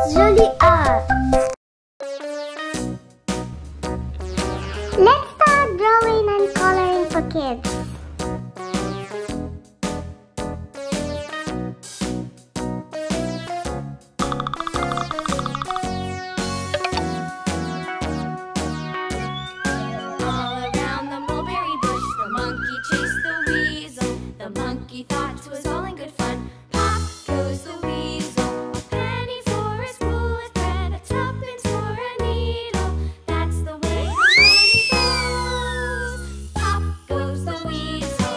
joli art. Let's start drawing and coloring for kids. All around the mulberry bush, the monkey chased the weasel. The monkey thought it was all in good fun. Pop goes the weasel. A penny for a spool of thread, a tuppence for a needle. That's the way the money goes. Pop goes the weasel.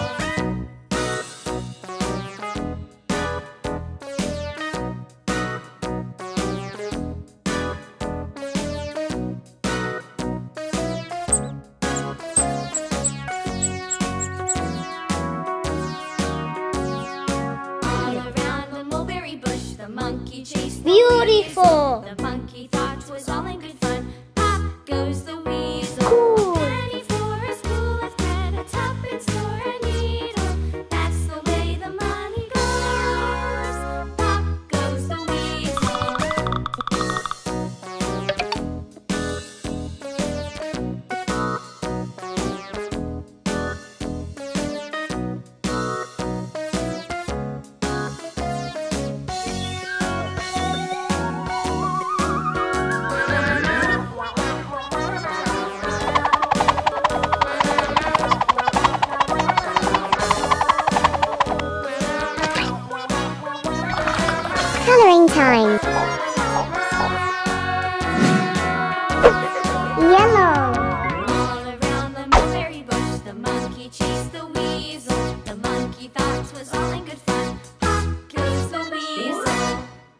All around the mulberry bush, the monkey chased the Beautiful. weasel. The monkey thought it was all in good fun. Pop goes the weasel. Cool. A penny for a spool of thread, a tuppence for a needle. That's the way the money goes. Pop goes the weasel. Coloring time. Yellow. All around the mulberry bush, the monkey chased the weasel. The monkey thought it was all in good fun. Pop goes the weasel.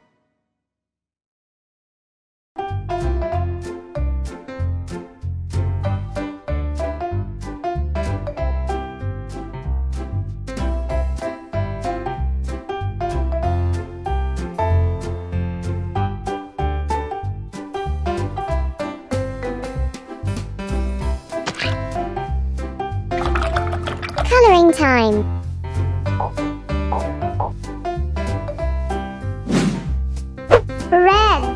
Coloring time. Red.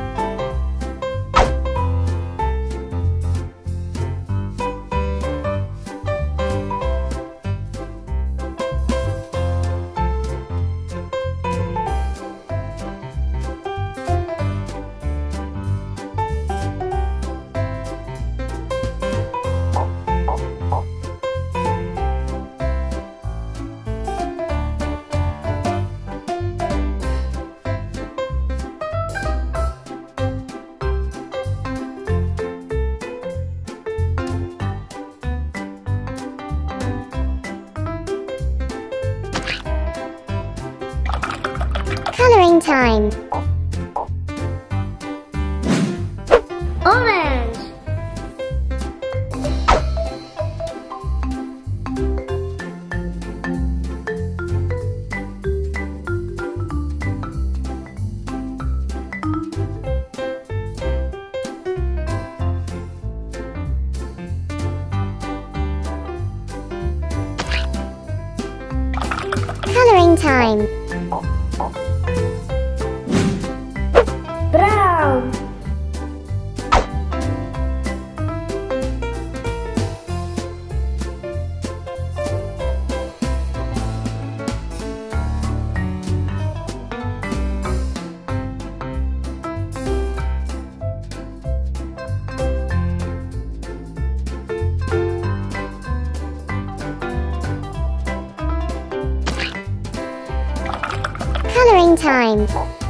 Coloring time. Orange. Coloring time. Brown. Coloring time.